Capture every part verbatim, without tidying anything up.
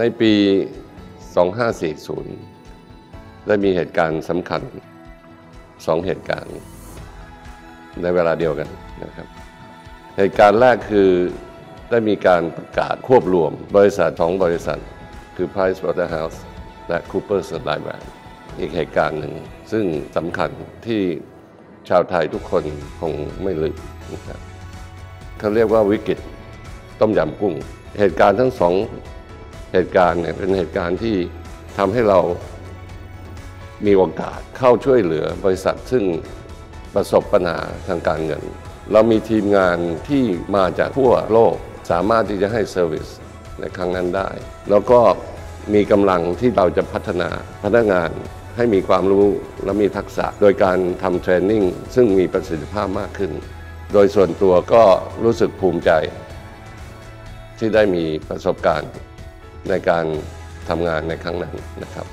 ในปีสองห้าสี่ศูนย์ได้มีเหตุการณ์สำคัญสองเหตุการณ์ในเวลาเดียวกันนะครับเหตุการณ์แรกคือได้มีการประกาศควบรวมบริษัทสองบริษัทคือ PricewaterhouseCoopers และ Coopers Thailand อีกเหตุการณ์หนึ่งซึ่งสำคัญที่ชาวไทยทุกคนคงไม่ลืมนะครับเขาเรียกว่าวิกฤตต้มยำกุ้งเหตุการณ์ทั้งสองเหตุการณ์เนี่ยเป็นเหตุการณ์ที่ทำให้เรามีโอกาสเข้าช่วยเหลือบริษัทซึ่งประสบปัญหาทางการเงินเรามีทีมงานที่มาจากทั่วโลกสามารถที่จะให้เซอร์วิสในครั้งนั้นได้แล้วก็มีกำลังที่เราจะพัฒนาพนักงานให้มีความรู้และมีทักษะโดยการทำเทรนนิ่งซึ่งมีประสิทธิภาพมากขึ้นโดยส่วนตัวก็รู้สึกภูมิใจที่ได้มีประสบการณ์ในการทำงานในครั้งนั้นนะครับ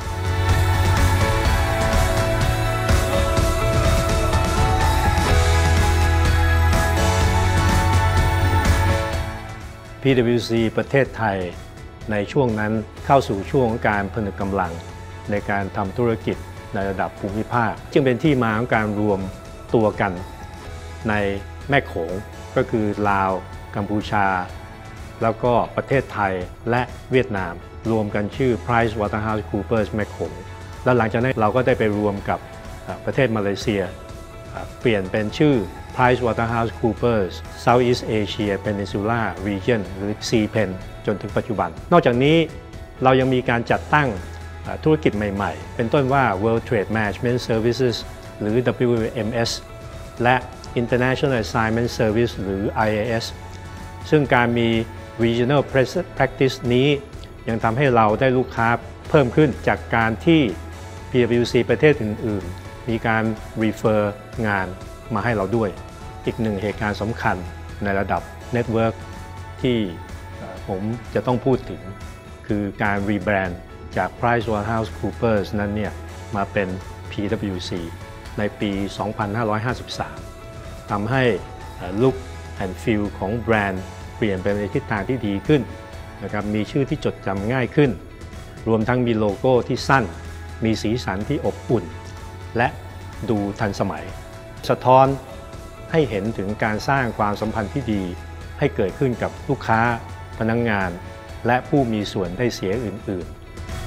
พี ดับเบิลยู ซี ประเทศไทยในช่วงนั้นเข้าสู่ช่วงของการผนึกกำลังในการทำธุรกิจในระดับภูมิภาคจึงเป็นที่มาของการรวมตัวกันในแม่โขงก็คือลาวกัมพูชาแล้วก็ประเทศไทยและเวียดนามรวมกันชื่อ PricewaterhouseCoopers แม่โขงแล้วหลังจากนั้นเราก็ได้ไปรวมกับประเทศมาเลเซียเปลี่ยนเป็นชื่อ PricewaterhouseCoopers Southeast Asia Peninsula Region หรือ ซี เพน จนถึงปัจจุบันนอกจากนี้เรายังมีการจัดตั้งธุรกิจใหม่ๆเป็นต้นว่า World Trade Management Services หรือ ดับเบิลยู เอ็ม เอส และ International Assignment Service หรือ ไอ เอ เอส ซึ่งการมี Regional Practice นี้ยังทำให้เราได้ลูกค้าเพิ่มขึ้นจากการที่ พี ดับเบิลยู ซี ประเทศอื่นๆมีการ refer งานมาให้เราด้วยอีกหนึ่งเหตุการณ์สำคัญในระดับ Network ที่ผมจะต้องพูดถึงคือการ rebrand จาก PricewaterhouseCoopers นั้นเนี่ยมาเป็น พี ดับเบิลยู ซี ในปี สองพันห้าร้อยห้าสิบสาม ทำให้ look and feel ของแบรนด์เปลี่ยนไปในทิศทางที่ดีขึ้นนะครับมีชื่อที่จดจำง่ายขึ้นรวมทั้งมีโลโก้ที่สั้นมีสีสันที่อบอุ่นและดูทันสมัยสะท้อนให้เห็นถึงการสร้างความสัมพันธ์ที่ดีให้เกิดขึ้นกับลูกค้าพนักงานและผู้มีส่วนได้เสียอื่นๆ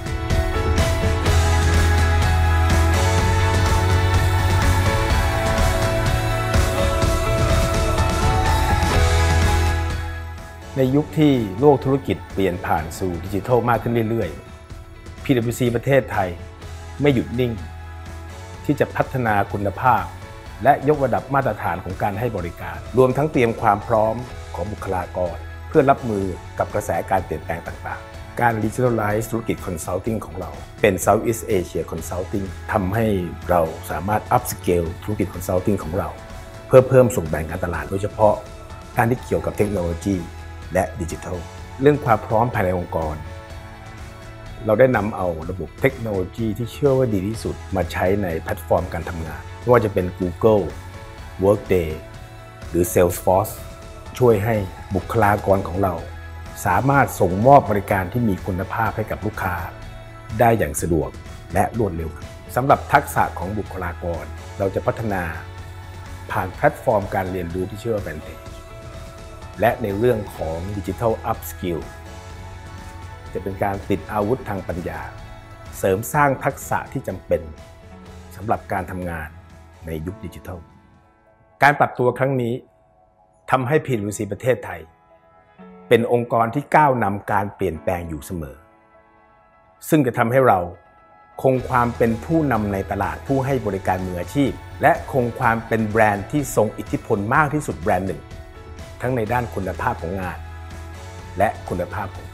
ในยุคที่โลกธุรกิจเปลี่ยนผ่านสู่ดิจิทัลมากขึ้นเรื่อยๆ พี ดับเบิลยู ซี ประเทศไทยไม่หยุดนิ่งที่จะพัฒนาคุณภาพและยกระดับมาตรฐานของการให้บริการรวมทั้งเตรียมความพร้อมของบุคลากรเพื่อรับมือกับกระแสการเปลี่ยนแปลงต่างๆการ Digitalize ธุรกิจ Consulting ของเราเป็น Southeast Asia Consulting ทำให้เราสามารถ Up Scale ธุรกิจ Consulting ของเราเพื่อเพิ่มส่วนแบ่งการตลาดโดยเฉพาะการที่เกี่ยวกับเทคโนโลยีและดิจิทัลเรื่องความพร้อมภายในองค์กรเราได้นำเอาระบบเทคโนโลยีที่เชื่อว่าดีที่สุดมาใช้ในแพลตฟอร์มการทำงานไม่ว่าจะเป็น Google Workday หรือ Salesforce ช่วยให้บุคลากรของเราสามารถส่งมอบบริการที่มีคุณภาพให้กับลูกค้าได้อย่างสะดวกและรวดเร็วสำหรับทักษะของบุคลากรเราจะพัฒนาผ่านแพลตฟอร์มการเรียนรู้ที่ชื่อว่า Vantageและในเรื่องของ Digital Upskill จะเป็นการติดอาวุธทางปัญญาเสริมสร้างทักษะที่จำเป็นสำหรับการทำงานในยุคดิจิทัลการปรับตัวครั้งนี้ทำให้ พี ดับเบิลยู ซี ประเทศไทยเป็นองค์กรที่ก้าวนำการเปลี่ยนแปลงอยู่เสมอซึ่งจะทำให้เราคงความเป็นผู้นำในตลาดผู้ให้บริการมืออาชีพและคงความเป็นแบรนด์ที่ทรงอิทธิพลมากที่สุดแบรนด์หนึ่งทั้งในด้านคุณภาพของงานและคุณภาพของ